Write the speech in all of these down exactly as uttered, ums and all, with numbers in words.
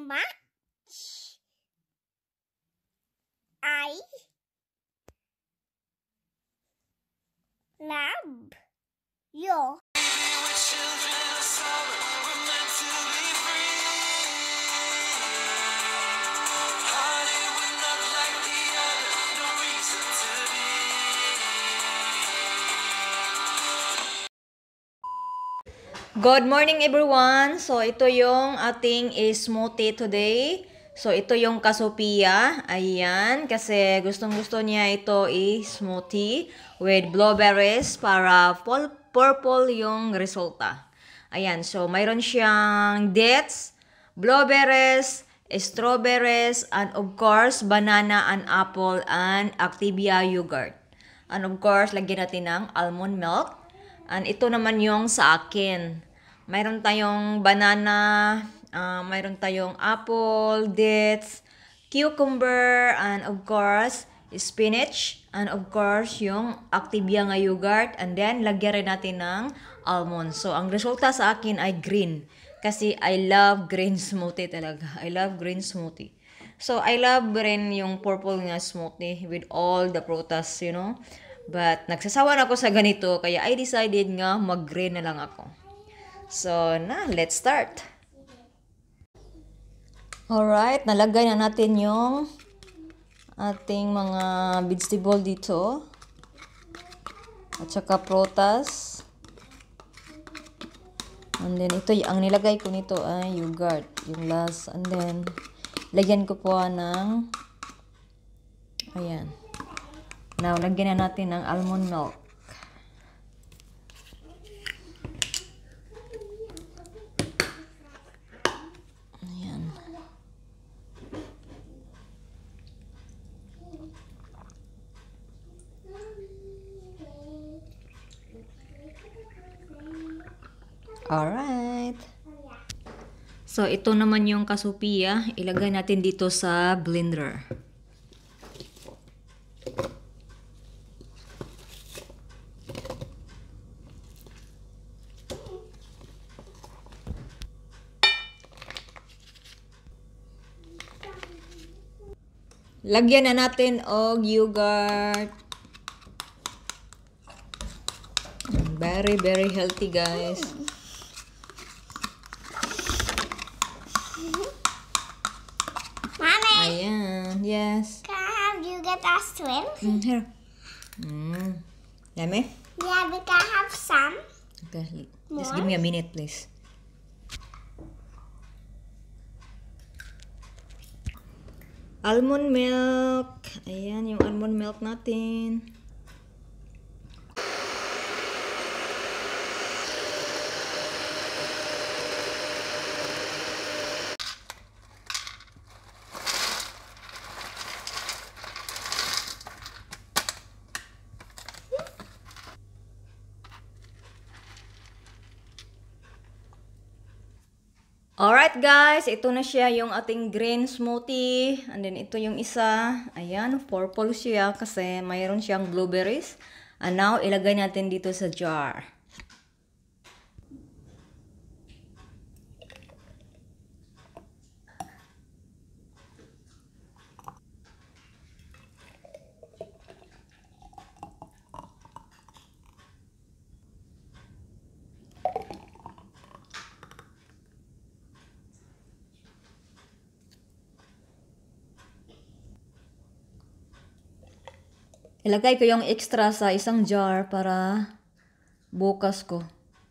much I love you. Good morning everyone! So ito yung ating smoothie today. So ito yung Cassiopeia. Ayan, kasi gustong gusto niya ito i-smoothie with blueberries para purple yung resulta. Ayan, so mayroon siyang dates, blueberries, strawberries, and of course banana and apple and Activia yogurt. And of course, lagyan natin ng almond milk. And ito naman yung sa akin. Mayroon tayong banana, uh, mayroon tayong apple, dates, cucumber, and of course, spinach. And of course, yung Activia nga yogurt. And then, lagyan rin natin ng almond. So, ang resulta sa akin ay green. Kasi I love green smoothie talaga. I love green smoothie. So, I love rin yung purple nga smoothie with all the prutas, you know. But, nagsasawa na ako sa ganito. Kaya I decided nga mag-green na lang ako. So, na, let's start. Alright, nalagay na natin yung ating mga vegetable dito. At saka prutas. And then, ito, ang nilagay ko nito ay yogurt. Yung last. And then, lagyan ko po ng, ayan. Now, lagyan na natin ng almond milk. Ayan. Alright. So, ito naman yung Cassiopeia. Ilagay natin dito sa blender. Lagyan na natin og yogurt. Very, very healthy, guys. Mommy, Ayan, yes. can I have yogurt as well? Mm, here. Mm. Yummy? Yeah, we can have some. Okay, More? just give me a minute, please. Almond milk. Ayan, yung almond milk natin. Alright guys, ito na siya yung ating green smoothie. And then ito yung isa. Ayan, purple siya kasi mayroon siyang blueberries. And now, ilagay natin dito sa jar. Ilagay ko yung extra sa isang jar para bukas ko.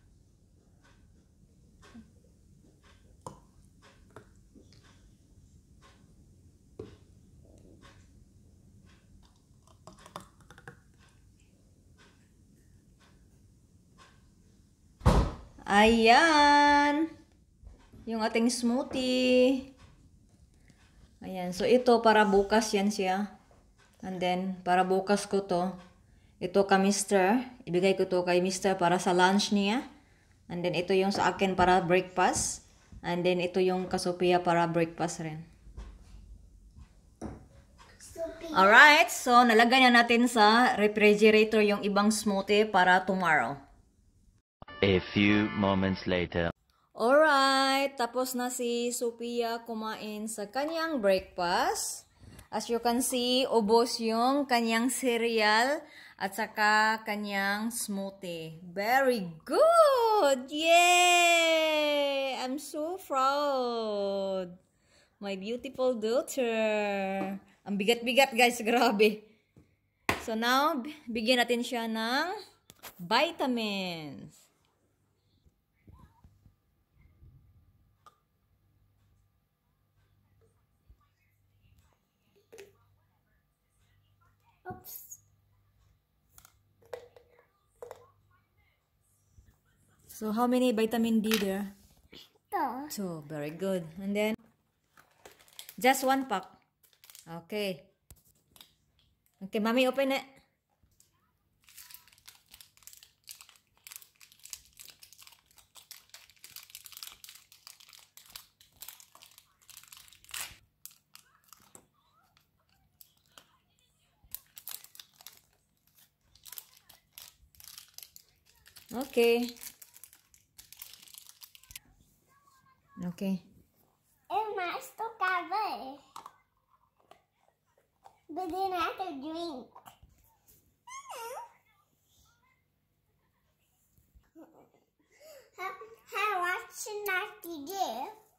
Ayan! Yung ating smoothie. Ayan. So, ito para bukas yan siya. And then, para bukas ko to, ito ka mister. Ibigay ko to kay mister para sa lunch niya. And then, ito yung sa akin para breakfast. And then, ito yung Cassiopeia para breakfast rin. Alright, so nalagay na natin sa refrigerator yung ibang smoothie para tomorrow. A few moments later. Alright, tapos na si Sophia kumain sa kanyang breakfast. As you can see, ubos yung kanyang cereal at saka kanyang smoothie. Very good! Yay! I'm so proud. My beautiful daughter. Ang bigat-bigat guys, grabe. So now, bigyan natin siya ng vitamins. Oops. So how many vitamin D there? Two. Two. Very good. And then, just one pack. Okay. Okay, mommy, open it. Okay. Okay. It's nice to cover. But then I have to drink. How, how much should I to do?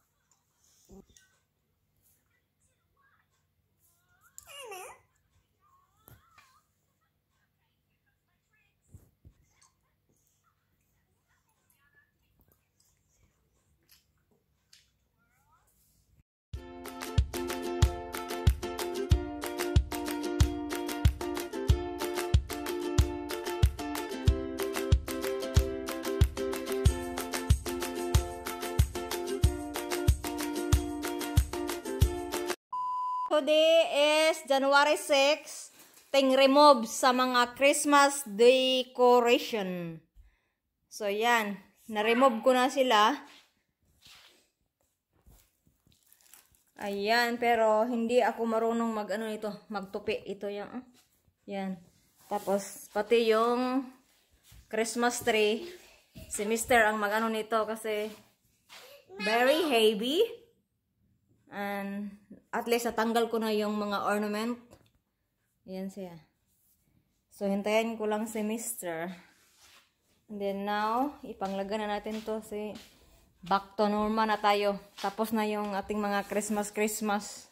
Today is January sixth, ting remove sa mga Christmas decoration. So yan, na-remove ko na sila. Ayan, pero hindi ako marunong mag ano nito, magtupi. Ito yan. Yan. Tapos pati yung Christmas tree, si Mister ang mag ano nito kasi very heavy. And at least natanggal ko na yung mga ornament. Ayan siya. So hintayin ko lang si Mister And then now, ipanglaga na natin to si back to normal na tayo. Tapos na yung ating mga Christmas Christmas.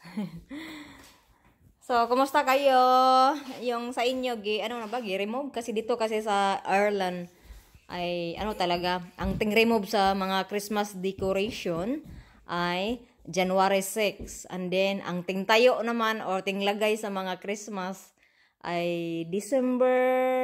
So, kumusta kayo? Yung sa inyo, gi, ano na ba? Gi-remove? Kasi dito kasi sa Ireland ay ano talaga, ang ting remove sa mga Christmas decoration ay January sixth. And then, ang ting tayo naman or ting lagay sa mga Christmas ay December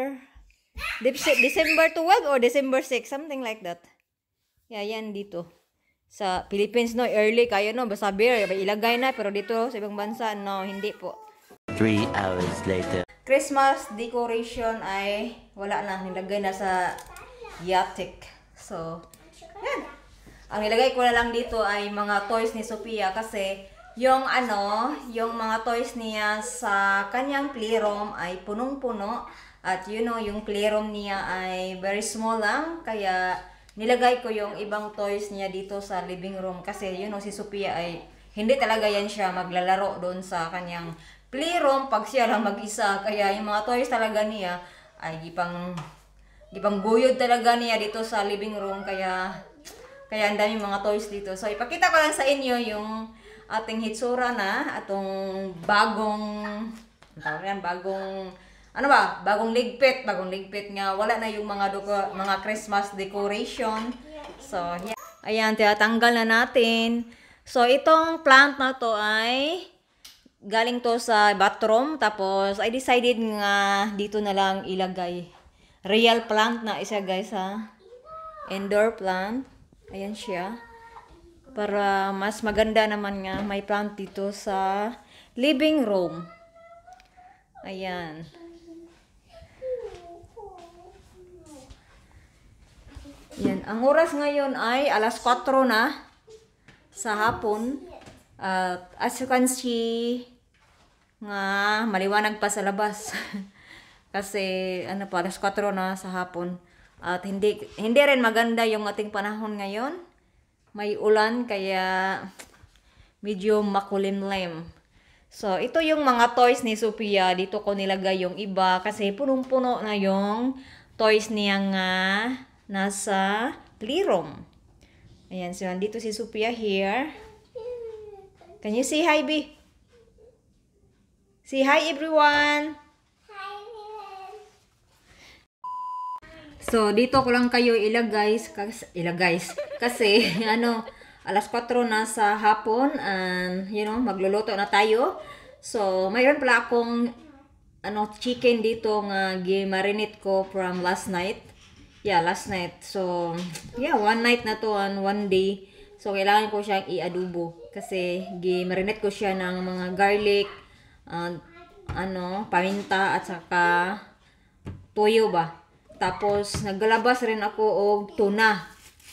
December twelfth or December sixth, something like that. Yeah, yan dito. Sa Philippines, no, early kayo, no, basta beer, ilagay na, pero dito sa ibang bansa, no, hindi po. Three hours later. Christmas decoration ay wala na, nilagay na sa Yatik. So, yan. Ang nilagay ko na lang dito ay mga toys ni Sophia kasi yung ano, yung mga toys niya sa kanyang playroom ay punong-puno. At you know, yung playroom niya ay very small lang. Kaya nilagay ko yung ibang toys niya dito sa living room. Kasi you know, si Sophia ay hindi talaga yan siya maglalaro doon sa kanyang playroom pag siya lang mag-isa. Kaya yung mga toys talaga niya ay gipang, gipang guyod talaga niya dito sa living room. Kaya, kaya ang daming mga toys dito. So ipakita ko lang sa inyo yung ating hitsura na. Atong bagong, tawag yan, bagong... Ano ba? Bagong ligpit. Bagong ligpit nga. Wala na yung mga doko, mga Christmas decoration. So, yeah. Ayan, tinatanggal na natin. So, itong plant na to ay galing to sa bathroom. Tapos, I decided nga dito na lang ilagay. Real plant na isa, guys, ha? Indoor plant. Ayan siya. Para mas maganda naman nga may plant dito sa living room. Ayan. Yan. Ang oras ngayon ay alas kwatro na sa hapon. At uh, as you can see, nga maliwanag pa sa labas. Kasi ano pa, alas kwatro na sa hapon. At hindi hindi rin maganda yung ating panahon ngayon. may ulan kaya medyo makulimlim. So, ito yung mga toys ni Sophia. Dito ko nilagay yung iba kasi punong-puno na yung toys niya nga nasa playroom. Ayan, so nandito si Sophia here. Can you say hi, B? Say hi, everyone! So, dito ko lang kayo ilagay, ilagay kasi, ano, alas kwatro na sa hapon, and, you know, magluluto na tayo. So, mayroon pala akong, ano, chicken dito nga gi-marinate ko from last night. Yeah, last night. So, yeah, one night na to and one day. So, kailangan ko siyang i-adobo. Kasi, gi-marinate ko siya ng mga garlic, uh, ano, paminta, at saka toyo ba. Tapos, naglalabas rin ako og tuna.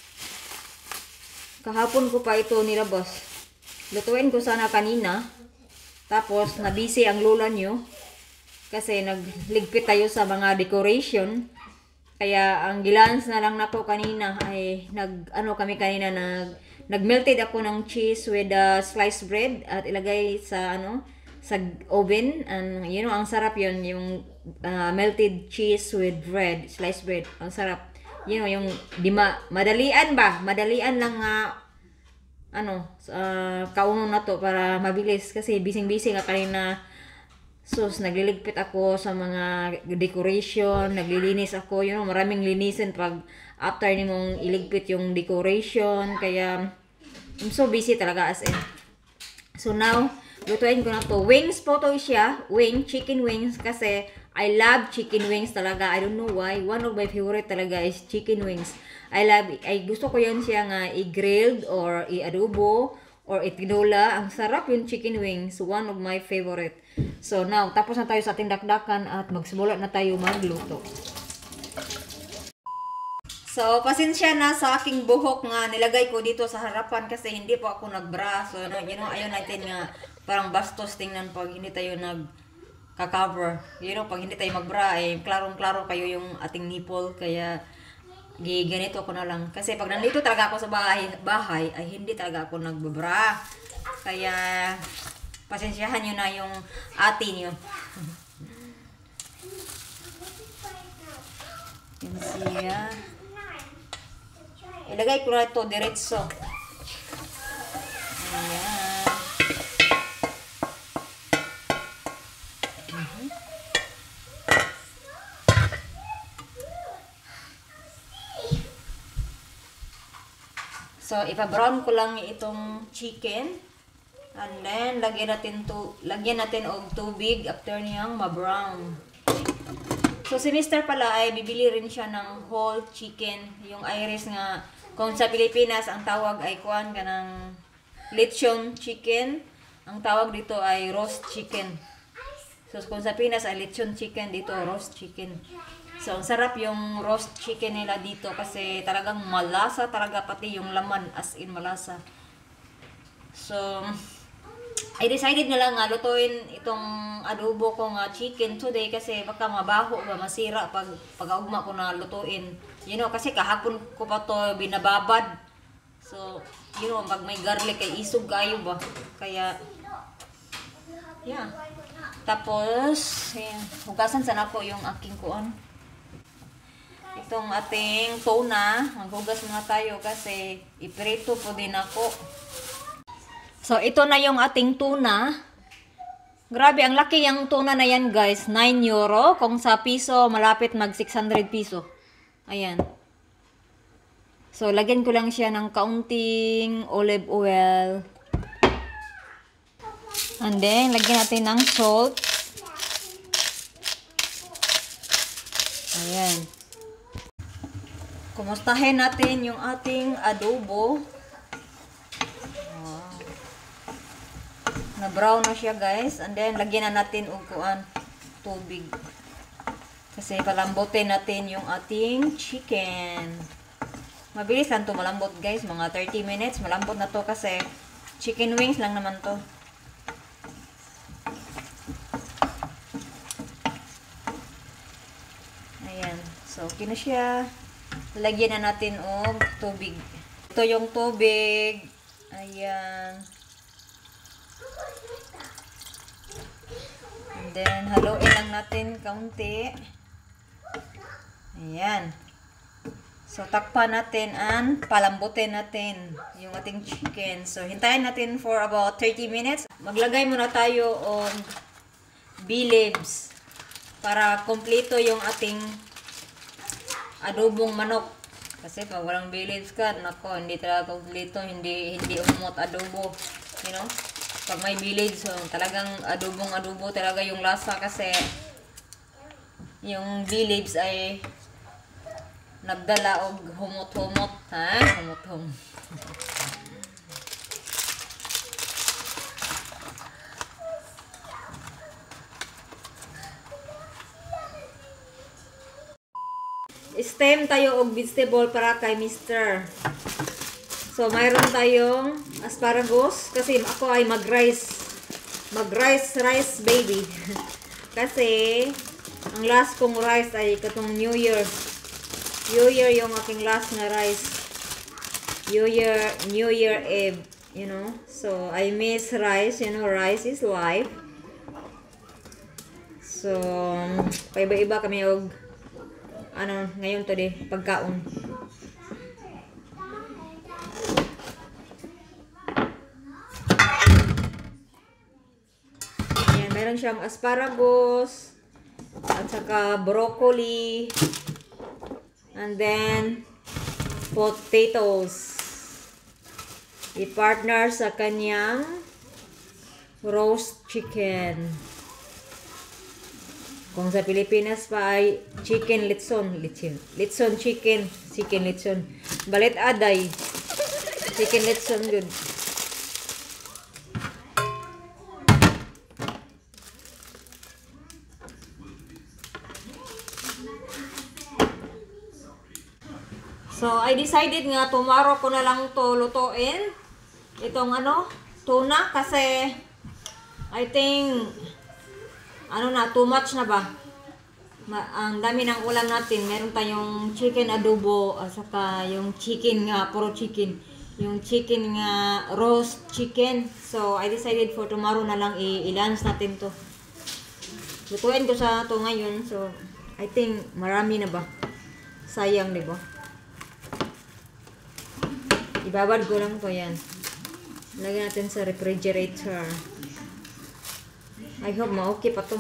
Kahapon ko pa ito nilabas. Lutuin ko sana kanina. Tapos, nabisi ang lola nyo. Kasi, nagligpit tayo sa mga decoration. Kaya, ang gilans na lang nako kanina ay, nag, ano kami kanina, nag, nag-melted ako ng cheese with the sliced bread. At ilagay sa, ano, sa oven. And, you know, ang sarap yun, yung uh, melted cheese with bread, sliced bread. Ang sarap. You know, yung di ma madalian ba? Madalian lang nga, uh, ano, uh, kauno na to para mabilis. Kasi bising-bising nga kanina. Sus, nagliligpit ako sa mga decoration, naglilinis ako. You know, maraming linisin pag after ni mong iligpit yung decoration. Kaya, I'm so busy talaga as in. So now, lutuin ko na to. Wings po to siya. Wing, chicken wings. Kasi I love chicken wings talaga. I don't know why. One of my favorite talaga is chicken wings. I love, ay gusto ko yan siya nga i-grilled or i-adobo or itinola. Ang sarap yung chicken wings. One of my favorite. So now, tapos na tayo sa ating dakdakan at magsimulat na tayo magluto. So, pasensya na sa aking buhok nga nilagay ko dito sa harapan kasi hindi po ako nagbra. So, you know, ayaw natin nga parang bastos tingnan pag hindi tayo nagka-cover. You know, pag hindi tayo magbra, eh, klarong-klaro kayo yung ating nipple. Kaya, ganito ko na lang. Kasi pag nandito talaga ako sa bahay, bahay ay hindi talaga ako nagbabra. Kaya, pasensyahan nyo na yung ate nyo. Yan siya. Ilagay ko na ito diretso. Ayan. Mm-hmm. So, ipa-brown ko lang itong chicken. And then, lagyan natin, to, lagyan natin og tubig after niyang ma-brown. So, si mister pala ay bibili rin siya ng whole chicken. Yung iris nga, kung sa Pilipinas, ang tawag ay kuan ka ng lechon chicken. Ang tawag dito ay roast chicken. So, kung sa Pinas ay lechon chicken, dito roast chicken. So, ang sarap yung roast chicken nila dito kasi talagang malasa talaga, pati yung laman as in malasa. So, I decided na lang nga lutuin itong adobo ko nga chicken today kasi baka mabaho ba, masira pag pag-augma ko na lutuin. You know, kasi kahapon ko pa to binababad. So, you know, pag may garlic ay isog kayo ba. Kaya, yeah. Tapos, ayan, hugasan sana ko yung aking kuan. Itong ating tuna, maghugas muna tayo kasi iprito po din ako. So, ito na yung ating tuna. Grabe, ang laki yung tuna na yan, guys. nine euro. Kung sa piso, malapit mag six hundred piso. Ayan. So, lagyan ko lang siya ng kaunting olive oil. And then, lagyan natin ng salt. Ayan. Kumustahin natin yung ating adobo. Na brown na siya, guys. And then, lagyan na natin uguan tubig. Kasi palambutin natin yung ating chicken. Mabilis lang to malambot, guys. Mga thirty minutes. Malambot na to kasi chicken wings lang naman to. Ayan. So, okay na siya. Lagyan na natin og tubig. Ito yung tubig. Ayan. And then, haluin lang natin kaunti. Ayan. So, takpan natin and palambutin natin yung ating chicken. So, hintayin natin for about thirty minutes. Maglagay muna tayo ng bay leaves para kompleto yung ating adobong manok. Kasi pag walang bay leaves ka, nako, hindi talaga kompleto, hindi, hindi umot adobo. You know? Pag may bay leaves, so, talagang adobong adobo talaga yung lasa kasi yung bay leaves ay nagdala og humot-humot, ha? Humot-humot. Stem tayo og vegetable para kay mister. So, mayroon tayong asparagus kasi ako ay mag-rice. Mag-rice, rice baby. Kasi ang last kong rice ay katong New Year. New Year yung aking last na rice. New Year, New Year Eve, you know. So, I miss rice. You know, rice is life. So, paiba-iba kami og ano, ngayon today, pagkaon. Ayan, meron siyang asparagus, at saka broccoli, and then potatoes. I-partner sa kanyang roast chicken. Kung sa Pilipinas pa ay chicken litson, litson, litson chicken, chicken litson. Balit aday, chicken litson good. So, I decided nga tomorrow ko na lang to lutuin. Itong ano, tuna kasi I think ano na, too much na ba? Ma ang dami ng ulam natin. Meron tayong chicken adobo at saka yung chicken nga, puro chicken. Yung chicken nga, roast chicken. So, I decided for tomorrow na lang i-lunch natin to. Lutuin ko sa to ngayon. So, I think marami na ba? Sayang, di ba? Ibabad ko lang to yan. Lagyan natin sa refrigerator. I hope ma-okay pa to.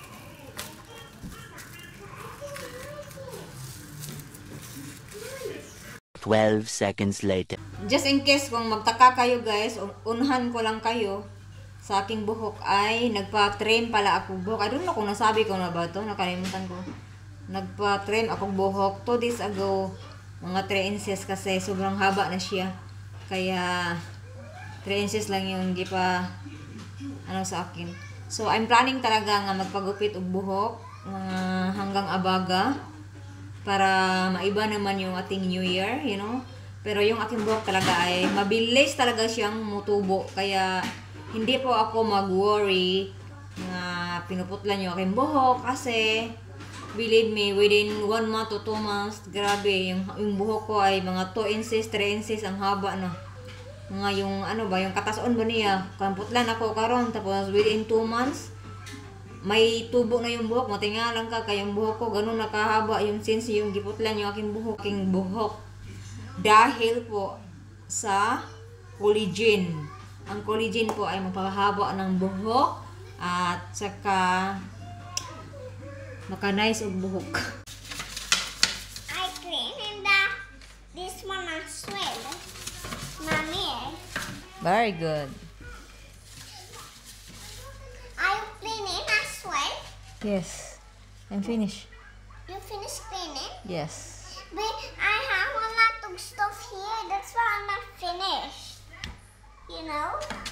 twelve seconds later. Just in case kung magtaka kayo guys, unhan ko lang kayo sa aking buhok ay nagpa-trim pala ako buhok. I don't know kung nasabi ko na ba to, nakalimutan ko. Nagpa-trim ako buhok two days ago, mga three inches kasi sobrang haba na siya. Kaya three inches lang yung di pa ano sa akin. So, I'm planning talaga nga magpagupit og buhok mga hanggang abaga para maiba naman yung ating New Year, you know. Pero yung aking buhok talaga ay mabilis talaga siyang mutubo. Kaya hindi po ako mag-worry na pinuputlan yung aking buhok kasi believe me, within one month to two months, grabe, yung, yung buhok ko ay mga two inches, three inches ang haba na. Mga yung ano ba, yung katason ba niya, kamputlan ako karon tapos within two months may tubo na yung buhok. Matingalan ka kayong buhok ko ganun nakahaba yung since yung giputlan yung aking buhok, aking buhok dahil po sa collagen. Ang collagen po ay magpapahaba ng buhok at saka maka-nice og buhok. I clean and the, this one as well. Mommy, Very good. are you cleaning as well? Yes. I'm finished. You finished cleaning? Yes. But I have a lot of stuff here. That's why I'm not finished. You know?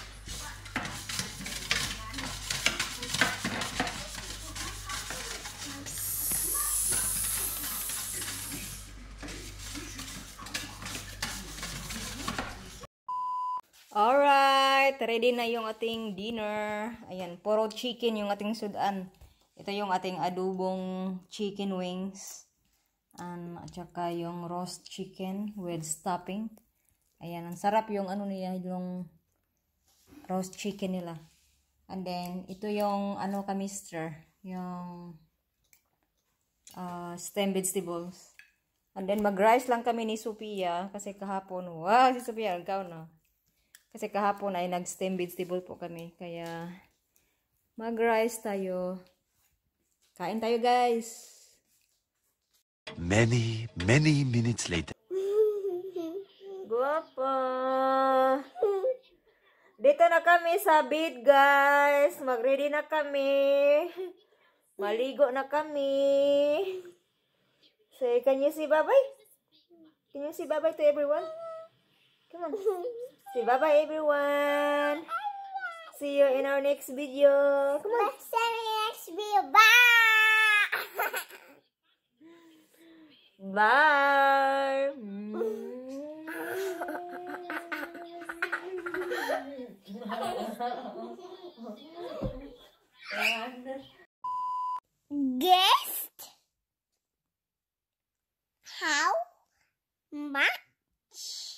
Alright, ready na yung ating dinner. Ayan, puro chicken yung ating sudan. Ito yung ating adobong chicken wings. Um, at saka yung roast chicken with stuffing. Ayan, ang sarap yung ano niya, yung roast chicken nila. And then, ito yung ano ka, mister, yung uh, stem vegetables. And then, mag-rice lang kami ni Sophia kasi kahapon, wow, si Sophia, ikaw no. Kasi kahapon ay nag-stem vegetable po kami. Kaya, mag-rice tayo. Kain tayo, guys. Many, many minutes later. Guwapo. Dito na kami sa bed, guys. Mag-ready na kami. Maligo na kami. So, can you say bye-bye? Can you say bye-bye to everyone? Come on. Say bye-bye, everyone. See you in our next video. Come on. Let's see you next video. Bye! Bye. Guessed how much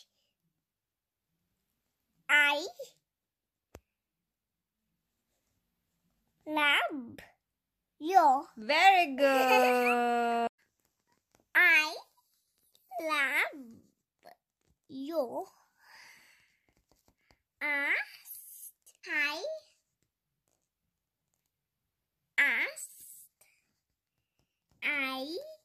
I love you. Very good. I love you. Asked I asked I